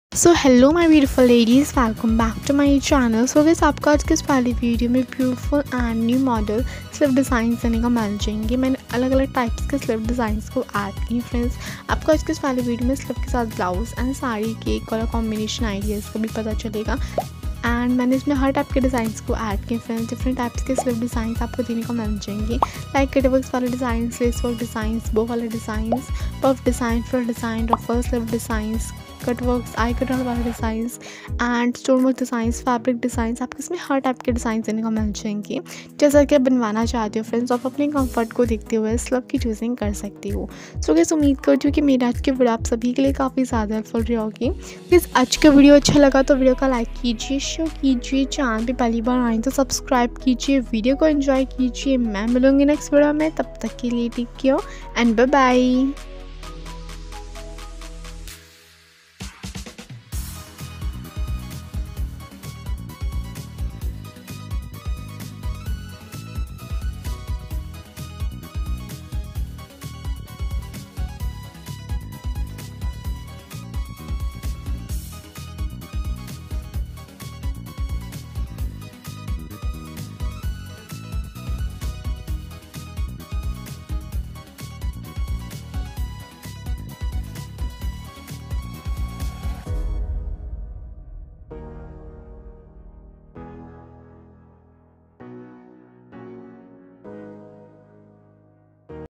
So hello my beautiful ladies, welcome back to my channel. So guys, आपको आज के इस पहली वीडियो में beautiful and new model slip design देने का मिल जाएंगे। मैंने अलग अलग टाइप्स के स्लिप डिज़ाइंस को ऐड की फ्रेंड्स। आपको आज के इस पहली वीडियो में स्लिप के साथ ब्लाउज एंड साड़ी के कलर कॉम्बिनेशन आइडियाज़ का भी पता चलेगा। एंड मैंने इसमें हर टाइप के डिज़ाइंस को ऐड किए फ्रेंड्स। डिफरेंट टाइप्स के स्लिप डिज़ाइंस आपको देने को मिल जाएंगे, लाइक कटवर्क्स वाले design, lace work designs, bow वाले designs, puff design, frill design, ruffle slip designs, cutworks, eye cutter वाले designs and stone work designs, fabric designs. आपको इसमें हर टाइप के डिज़ाइन देने को मिल जाएंगे। जैसा कि आप बनवाना चाहते हो फ्रेंड्स, आप अपने कंफर्ट को देखते हुए स्लिप की चूजिंग कर सकते हो। सो गाइस, उम्मीद करती हूँ कि मेरा आज की वीडियो आप सभी के लिए काफ़ी ज़्यादा हेल्पफुल रही होगी। प्लीज़ आज का वीडियो अच्छा लगा तो वीडियो का लाइक कीजिए, शेयर कीजिए, चैनल पे पहली बार आए तो सब्सक्राइब कीजिए, वीडियो को एंजॉय कीजिए। मैं मिलूंगी नेक्स्ट वीडियो में, तब तक के लिए take care and bye bye.